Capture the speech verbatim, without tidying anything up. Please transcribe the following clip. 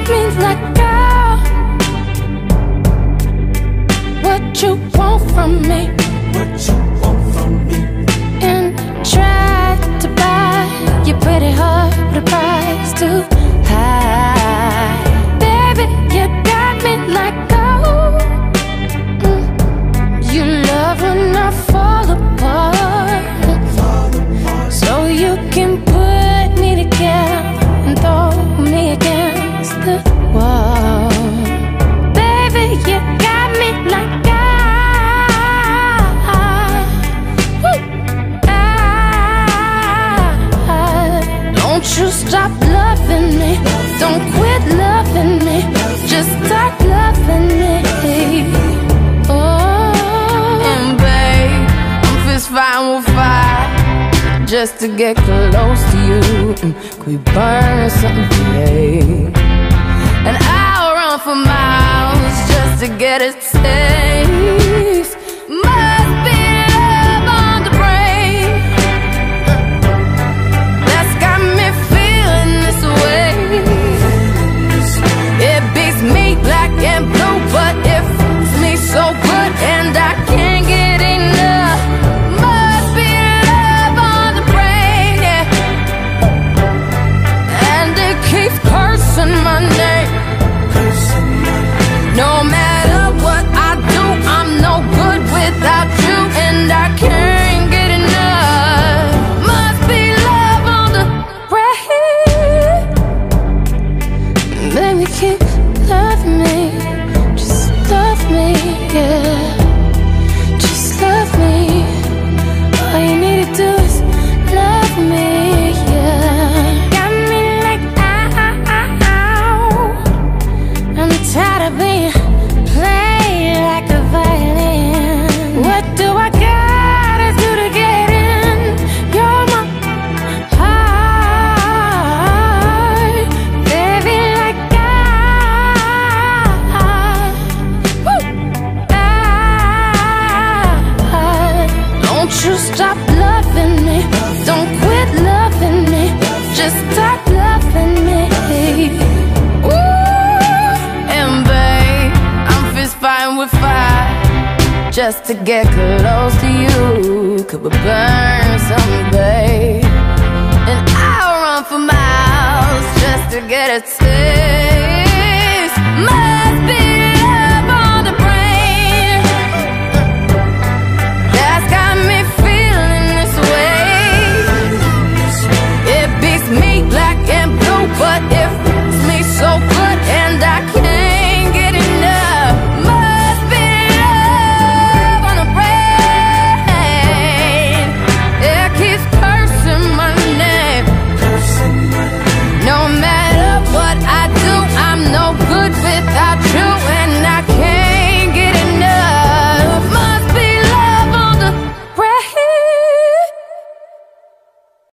me like, girl, what you want from me? What you want from me? And tried to buy your pretty heart with a price too high. Baby, you got me like, oh, mm. You love when I fall apart, so you can put me together and throw me against the wall. Baby, you got me like, I, woo, I, don't you stop loving me, don't quit loving me, just start loving me. Oh, and babe, I'm fist fighting with fire just to get close to you. Mm, could we burn something today? And I'll run for miles just to get a taste. Must be love on the brain that's got me feeling this way. It beats me black and blue, but it feels me so good, and I can't get enough. Must be love on the brain, yeah. And it keeps cursing my name. No matter what I do, I'm no good without you, and I can't get enough. Must be love on the brain. Baby, keep loving me, just love me, yeah. Just love me. All you need to do is love me, yeah. Got me like, ow. I'm tired of being played like a violin. What do I gotta do to get in? You're my heart, baby, like I, woo, I, don't you stop loving me, don't quit loving me, just start loving me. Ooh, and babe, I'm fist fighting with fire just to get close to you. Could we burn something, babe? And I'll run for miles just to get a taste. Must be